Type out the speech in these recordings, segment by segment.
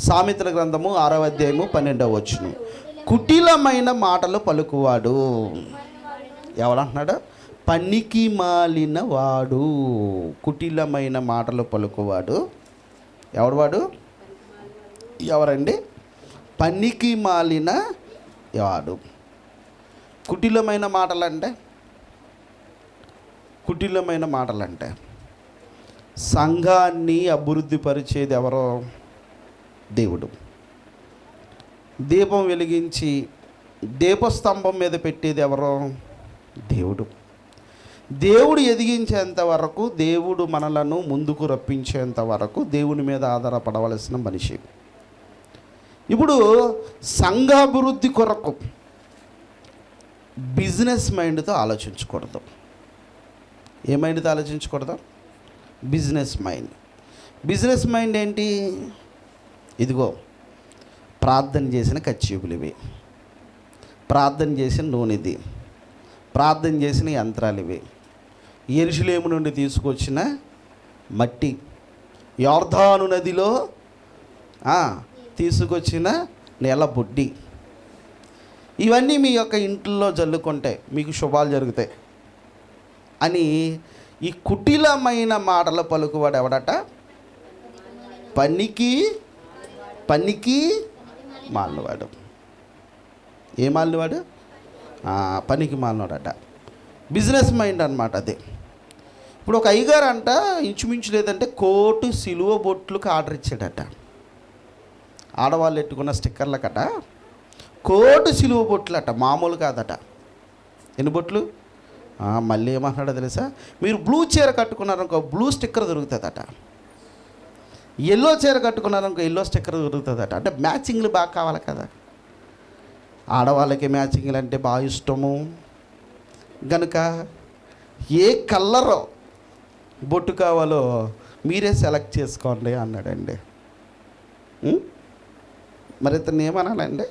సామెతల గ్రంథము 6వ అధ్యాయము 12వ వచనం. కుటిలమైన మాటలు పలుకువాడు ఎవరంటున్నాడు? పనికి మాలిన వాడు. కుటిలమైన మాటలు పలుకువాడు ఎవడు? వాడు ఎవరండి? పనికి మాలిన వాడు. కుటిలమైన మాటలంటే సంఘాన్ని అభివృద్ధి పరిచేది ఎవరో? దేవుడు. దీపం వెలిగించి దీపస్తంభం మీద పెట్టేది ఎవరో? దేవుడు. దేవుడు ఎదిగించేంత వరకు, దేవుడు మనలను ముందుకు రప్పించేంత వరకు దేవుని మీద ఆధారపడవలసిన మనిషి. ఇప్పుడు సంఘాభివృద్ధి కొరకు బిజినెస్ మైండ్తో ఆలోచించకూడదు. ఏ మైండ్తో ఆలోచించకూడదు? బిజినెస్ మైండ్ ఏంటి? ఇదిగో ప్రార్థన చేసిన కచ్చిపులు ఇవి, ప్రార్థన చేసిన నూనెది, ప్రార్థన చేసిన యంత్రాలు ఇవి, యెరూషలేము నుండి తీసుకొచ్చిన మట్టి, యోర్దాను నదిలో తీసుకొచ్చిన నేల బొడ్డి, ఇవన్నీ మీ యొక్క ఇంట్లో జల్లుకుంటే మీకు శుభాలు జరుగుతాయి అని ఈ కుటిలమైన మాటల పలుకువాడు ఎవడట? పనికి మాలినవాడు. ఏ మాలినవాడు? పనికి మాలినవాడట. బిజినెస్ మైండ్ అన్నమాట అది. ఇప్పుడు ఒక అయ్యగారు అంట ఇంచుమించు లేదంటే కోటు సిలువ బొట్లకు ఆర్డర్ ఇచ్చాడట. ఆడవాళ్ళు ఎట్టుకున్న స్టిక్కర్లకట కోటు సిలువ బొట్లు అట, మామూలు కాదట. ఎన్ని బొట్లు? మళ్ళీ ఏమన్నాడో తెలుసా? మీరు బ్లూ చీర కట్టుకున్నారనుకో బ్లూ స్టిక్కర్ దొరుకుతుందట, ఎల్లో చీర కట్టుకున్నారనుకో ఎల్లో స్టిక్కర్ దొరుకుతుందట. అంటే మ్యాచింగ్లు బాగా కావాలి కదా. ఆడవాళ్ళకి మ్యాచింగ్లు అంటే బాగా ఇష్టము కనుక ఏ కలర్ బొట్టు కావాలో మీరే సెలెక్ట్ చేసుకోండి అన్నాడండి. మరి ఇతను ఏమనాలండి?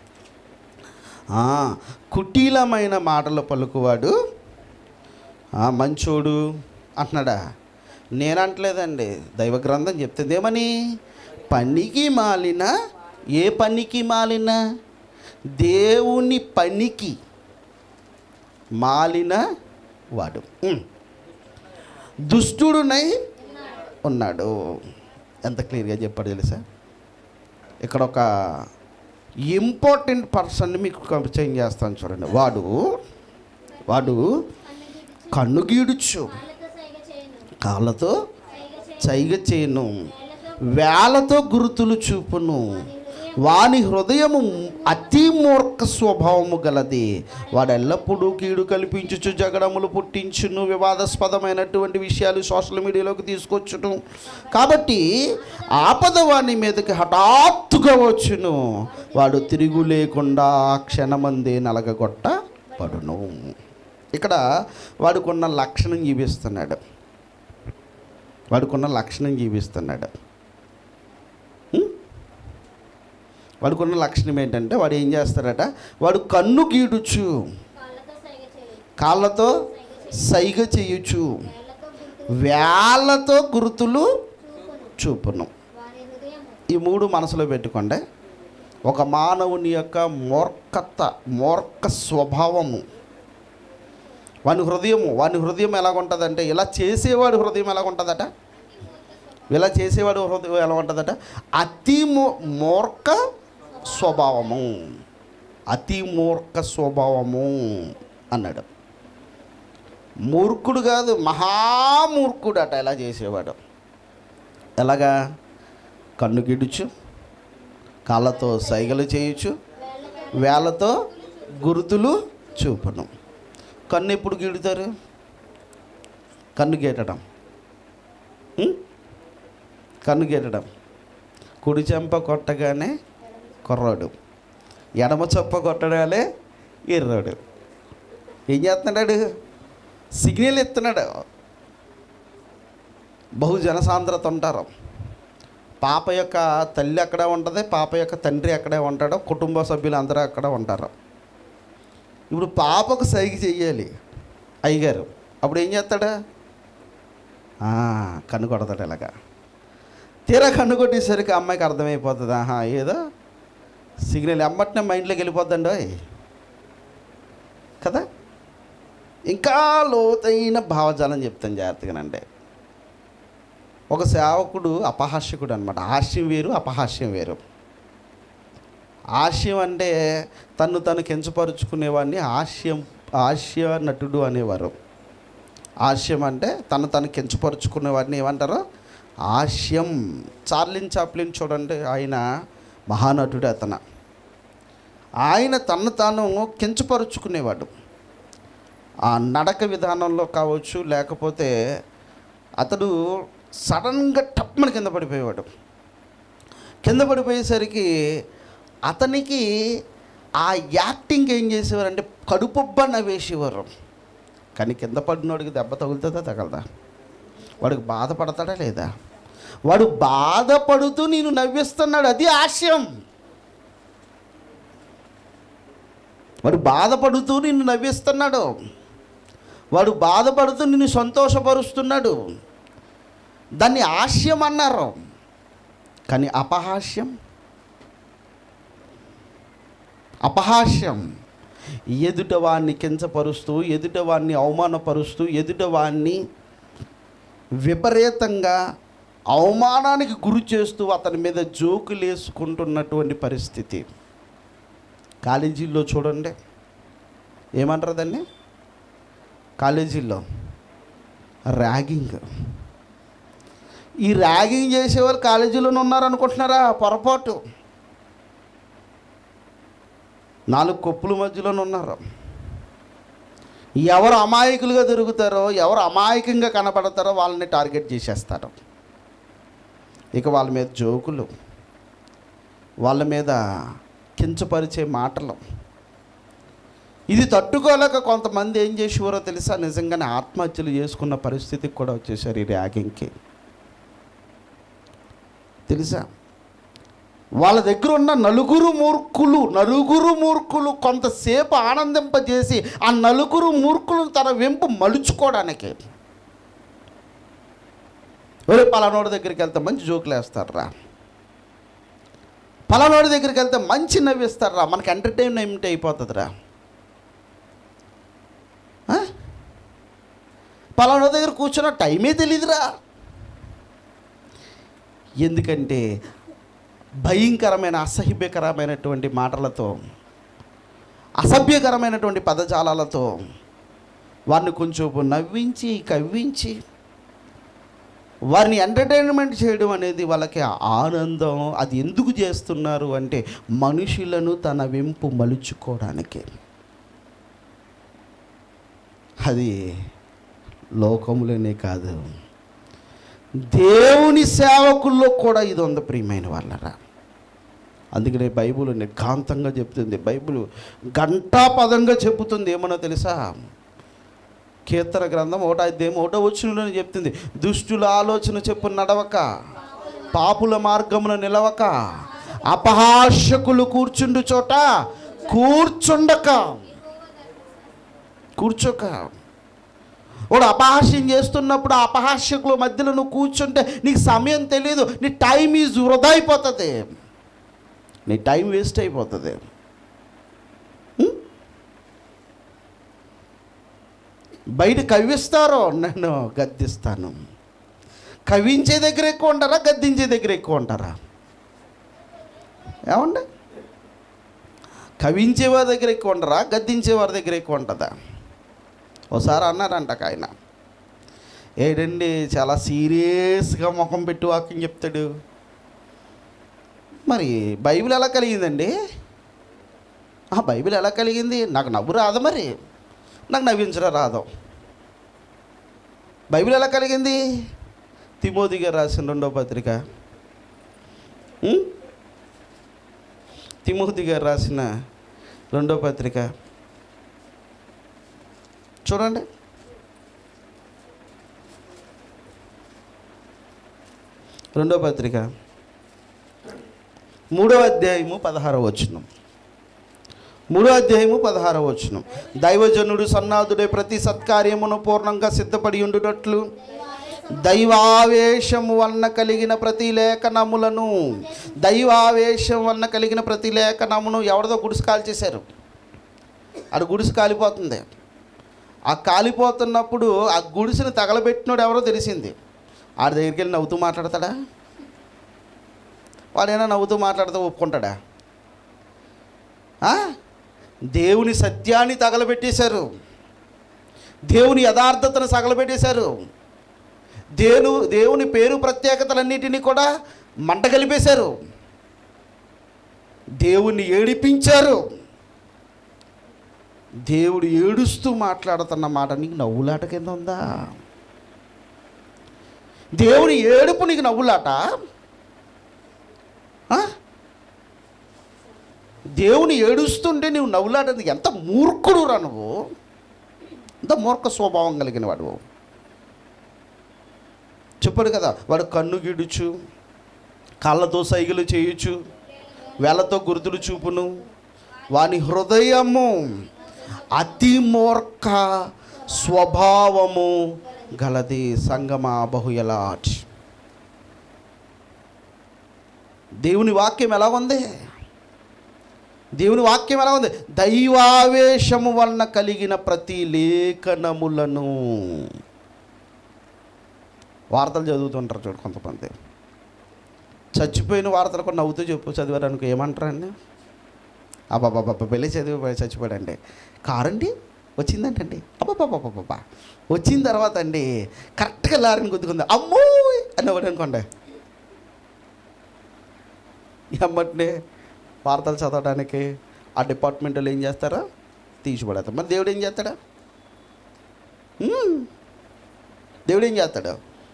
కుటీలమైన మాటలు పలుకువాడు మంచోడు అంటున్నాడా? నేనంటలేదండి, దైవ గ్రంథం చెప్తుంది ఏమని? పనికి మాలిన, ఏ పనికి మాలిన? దేవుని పనికి మాలిన వాడు దుష్టుడునై ఉన్నాడు. ఎంత క్లియర్గా చెప్పాడు తెలుసా? ఇక్కడ ఒక ఇంపార్టెంట్ పర్సన్ని మీకు పరిచయం చేస్తాను చూడండి. వాడు కన్ను గీడుచు, కాళ్ళతో సైగ చేయను, వేలతో గుర్తులు చూపును, వాని హృదయము అతి మూర్ఖ స్వభావము గలది, వాడు ఎల్లప్పుడూ కీడు కల్పించుచు జగడములు పుట్టించును, వివాదాస్పదమైనటువంటి విషయాలు సోషల్ మీడియాలోకి తీసుకొచ్చును. కాబట్టి ఆపద వాని మీదకి హఠాత్తుగా వచ్చును, వాడు తిరుగు లేకుండా క్షణమందే నలగగొట్టబడును. ఇక్కడ వాడుకున్న లక్షణం జీవిస్తున్నాడు. వాడుకున్న లక్షణం ఏంటంటే వాడు ఏం చేస్తాడట? వాడు కన్ను గీడుచు, కాళ్ళతో సైగ చేయొచ్చు, వేళ్ళతో గుర్తులు చూపును. ఈ మూడు మనసులో పెట్టుకోండి. ఒక మానవుని యొక్క మూర్ఖ స్వభావము, వాని హృదయం ఎలాగుంటుందంటే, ఇలా చేసేవాడు హృదయం ఎలాగుంటుందట? అతి మూర్ఖ స్వభావము అన్నాడు. మూర్ఖుడు కాదు, మహామూర్ఖుడు అట. ఎలా చేసేవాడు? ఎలాగా? కన్ను గిడుచు, కాళ్ళతో సైగలు చేయొచ్చు, వేళ్ళతో గుర్తులు చూపును. కన్ను ఎప్పుడు గీడుతారు? కన్ను గీటడం కుడి చెంప కొట్టగానే కుర్రాడు, ఎడమ చెంప కొట్టగానే ఎర్రాడు. ఏం చేస్తున్నాడు? సిగ్నల్ ఇస్తున్నాడు. బహుజన సాంద్రత ఉంటారు. పాప యొక్క తల్లి అక్కడే ఉంటుంది, పాప యొక్క తండ్రి అక్కడే ఉంటాడు, కుటుంబ సభ్యులు అందరూ అక్కడ ఉంటారు. ఇప్పుడు పాపకు సైగ చెయ్యాలి అయ్యగారు, అప్పుడు ఏం చేస్తాడు? కన్ను కొడతాడు. ఇలాగా తీరా కన్ను కొట్టేసరికి అమ్మాయికి అర్థమైపోతుంది, ఆహా ఏదో సిగ్నల్ అమ్మటనే మైండ్లోకి వెళ్ళిపోద్దండి కదా. ఇంకా లోతైన భావజాలం చెప్తాను జాగ్రత్తగానంటే. ఒక సేవకుడు అపహాస్యకుడు అనమాట. హాస్యం వేరు, అపహాస్యం వేరు. హాస్యం అంటే తను కించపరుచుకునేవాడిని హాస్య నటుడు అనేవారు. హాస్యం అంటే తను కించపరుచుకునేవాడిని ఏమంటారు? హాస్యం. చార్లిన్ చాప్లిన్ చూడండి, ఆయన మహానటుడు. ఆయన తాను కించపరుచుకునేవాడు. ఆ నడక విధానంలో కావచ్చు, లేకపోతే అతడు సడన్గా టప్మని కింద పడిపోయేవాడు. కింద పడిపోయేసరికి అతనికి ఆ యాక్టింగ్ ఏం చేసేవారంటే కడుపుబ్బ నవ్వేసేవారు. కానీ కింద పడినోడికి దెబ్బ తగులుతుందా తగలదా? వాడికి బాధపడతాడా లేదా? వాడు బాధపడుతూ నేను నవ్విస్తున్నాడు, అది హాస్యం. వాడు బాధపడుతూ నిన్ను నవ్విస్తున్నాడు, వాడు బాధపడుతూ నిన్ను సంతోషపరుస్తున్నాడు, దాన్ని హాస్యం అన్నారు. కానీ అపహాస్యం ఎదుటవాన్ని కించపరుస్తూ, ఎదుటవాన్ని అవమానపరుస్తూ, ఎదుటవాన్ని విపరీతంగా అవమానానికి గురి చేస్తూ అతని మీద జోకులు వేసుకుంటున్నటువంటి పరిస్థితి. కాలేజీల్లో చూడండి, ఏమంటారు దాన్ని? కాలేజీల్లో ర్యాగింగ్. ఈ ర్యాగింగ్ చేసేవాళ్ళు కాలేజీలోనే ఉన్నారనుకుంటున్నారా? పొరపాటు. 4 కొప్పుల మధ్యలోనే ఉన్నారు. ఎవరు అమాయకులుగా దొరుకుతారో, ఎవరు అమాయకంగా కనపడతారో వాళ్ళని టార్గెట్ చేసేస్తారు. ఇక వాళ్ళ మీద జోకులు, వాళ్ళ మీద కించపరిచే మాటలు. ఇది తట్టుకోలేక కొంతమంది ఏం చేసేవారో తెలుసా? నిజంగానే ఆత్మహత్యలు చేసుకున్న పరిస్థితికి కూడా వచ్చేసారు ఈ ర్యాగింగ్కి. తెలుసా? వాళ్ళ దగ్గర ఉన్న నలుగురు మూర్ఖులు కొంతసేపు ఆనందింపజేసి ఆ నలుగురు మూర్ఖులను తన వెంపు మలుచుకోవడానికి, ఒరే పలానోడి దగ్గరికి వెళ్తే మంచి జోకులు వేస్తారా, పలానోడి దగ్గరికి వెళ్తే మంచి నవ్విస్తారా, మనకి ఎంటర్టైన్మెంట్ అయిపోతుందిరా, పలానోడి దగ్గర కూర్చున్న టైమే తెలీదురా. ఎందుకంటే భయంకరమైన అసహ్యకరమైనటువంటి మాటలతో, అసభ్యకరమైనటువంటి పదజాలాలతో వారిని కొంచెం నవ్వించి కవ్వించి వారిని ఎంటర్టైన్మెంట్ చేయడం అనేది వాళ్ళకి ఆనందం. అది ఎందుకు చేస్తున్నారు అంటే మనుషులను తన వెంపు మలుచుకోవడానికి. అది లోకములోనే కాదు, దేవుని సేవకుల్లో కూడా ఇది ఉంది ప్రియమైన వాళ్ళరా. అందుకనే బైబిల్ నిర్ఘాంతంగా చెప్తుంది. బైబిల్ ఘంటాపదంగా చెబుతుంది. ఏమన్నా తెలుసా? కీర్తన గ్రంథం 1:1 వచనంలోనే చెప్తుంది, దుష్టుల ఆలోచన చెప్పు నడవక, పాపుల మార్గమున నిలవక, అపహాస్యకులు కూర్చుండు చోట కూర్చోక. వాడు అపహాస్యం చేస్తున్నప్పుడు ఆ అపహాస్యకుల మధ్యలో నువ్వు కూర్చుంటే నీకు సమయం తెలియదు, నీ టైం ఈజ్ వృధా అయిపోతుంది, నీ టైం వేస్ట్ అయిపోతుంది. బయట కవ్విస్తారో నన్ను గద్దిస్తాను. కవించే దగ్గర ఎక్కువ ఉంటారా, గద్దించే దగ్గర ఎక్కువ ఉంటారా? ఏమండి? కవించేవారి దగ్గర ఎక్కువ ఉంటారా, గద్దించేవారి దగ్గర ఎక్కువ ఉంటుందా? ఒకసారి అన్నారంట ఆయన, ఏంటండి చాలా సీరియస్గా ముఖం పెట్టి వాక్యం చెప్తాడు, మరి బైబిల్ ఎలా కలిగిందండి? బైబిల్ ఎలా కలిగింది? నాకు నవ్వు రాదు, మరి నాకు నవ్వించడం రాదు. బైబిల్ ఎలా కలిగింది? తిమోతి గారు రాసిన 2వ పత్రిక, తిమోతి గారు రాసిన 2వ పత్రిక చూడండి. 2వ పత్రిక 3వ అధ్యాయము 16వ వచనం. 3వ అధ్యాయము 16వ వచనం. దైవజనుడు సన్నాదుడే ప్రతి సత్కార్యమును పూర్ణంగా సిద్ధపడి ఉండునట్లు దైవావేశము వలన కలిగిన ప్రతి లేఖనములను, దైవావేశం వలన కలిగిన ప్రతి లేఖనమును ఎవరిదో గుడిసు కాల్చేశారు. అది గుడిసు కాలిపోతుంది. ఆ కాలిపోతున్నప్పుడు ఆ గుడిసుని తగలబెట్టినోడు ఎవరో తెలిసింది. ఆడి దగ్గరికి వెళ్ళి నవ్వుతూ మాట్లాడతాడా? వాడైనా నవ్వుతూ మాట్లాడుతూ ఒప్పుకుంటాడా? దేవుని సత్యాన్ని తగలబెట్టేశారు, దేవుని యథార్థతను తగలబెట్టేశారు, దేవుని పేరు ప్రత్యేకతలన్నిటినీ కూడా మంట కలిపేశారు, దేవుణ్ణి ఏడిపించారు. దేవుడు ఏడుస్తూ మాట్లాడుతున్న మాట నీకు నవ్వులాట కింద ఉందా? దేవుని ఏడుపు నీకు నవ్వులాట? దేవుని ఏడుస్తుంటే నువ్వు నవ్వులాట? ఎంత మూర్ఖుడు రా నువ్వు! ఎంత మూర్ఖ స్వభావం కలిగిన వాడు. చెప్పాడు కదా, వాడు కన్ను గిడుచు, కాళ్ళతో సైగలు చేయొచ్చు, వేళ్ళతో గుర్తులు చూపును, వాని హృదయము అతి మూర్ఖ స్వభావము గలది. సంగమా బహుయలాట్. దేవుని వాక్యం ఎలా ఉంది? దేవుని వాక్యం ఎలా ఉంది? దైవావేశము వలన కలిగిన ప్రతి లేఖనములను. వార్తలు చదువుతుంటారు చూడు కొంతమంది, చచ్చిపోయిన వార్తలు కూడా నవ్వుతూ చదివారు అనుకో, ఏమంటారండి? అబ్బాబ్బా పెళ్ళి చదివి చచ్చిపోయాడండి, కారండి వచ్చిందంటండి, అబ్బాబ్బా వచ్చిన తర్వాత అండి కరెక్ట్గా లారీని గుద్దుకుంది, అమ్మో అని ఒకటి అనుకోండి. ఎమ్మటినే వార్తలు చదవడానికి ఆ డిపార్ట్మెంట్లో ఏం చేస్తారో తీసిపడతారు. మరి దేవుడు ఏం చేస్తాడా? దేవుడు ఏం చేస్తాడు?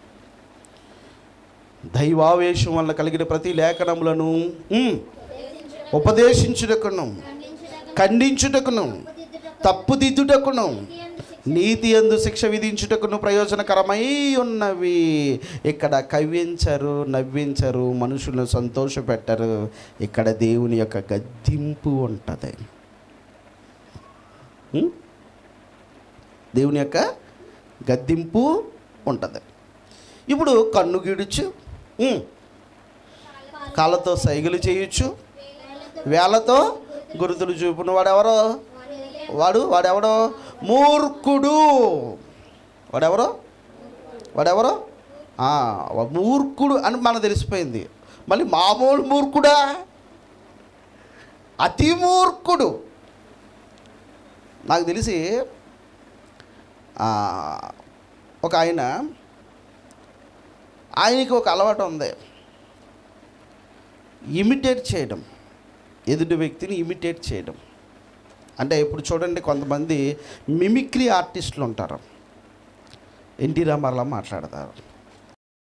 దైవావేశం వల్ల కలిగిన ప్రతి లేఖనములను ఉపదేశించుటకును, ఖండించుటకును, తప్పుదిద్దుటకును, నీతి యందు శిక్ష విధించుటకును ప్రయోజనకరమై ఉన్నవి. ఇక్కడ కవ్వించరు, నవ్వించరు, మనుషులను సంతోషపెట్టరు. ఇక్కడ దేవుని యొక్క గద్దింపు ఉంటుంది. దేవుని యొక్క గద్దింపు ఉంటుంది. ఇప్పుడు కన్ను గిడుచు, కాళ్ళతో సైగలు చేయొచ్చు, వేళ్ళతో గుర్తులు చూపును వాడెవరో, వాడెవడో మూర్ఖుడు. వాడెవరో మూర్ఖుడు అని మనకు తెలిసిపోయింది. మళ్ళీ మామూలు మూర్ఖుడా? అతి మూర్ఖుడు. నాకు తెలిసి ఒక ఆయనకి ఒక అలవాటు ఉంది, ఇమిటేట్ చేయడం, ఎదుటి వ్యక్తిని ఇమిటేట్ చేయడం. అంటే ఇప్పుడు చూడండి, కొంతమంది మిమిక్రీ ఆర్టిస్టులు ఉంటారు, ఎన్టీ రామారావు మాట్లాడతారు,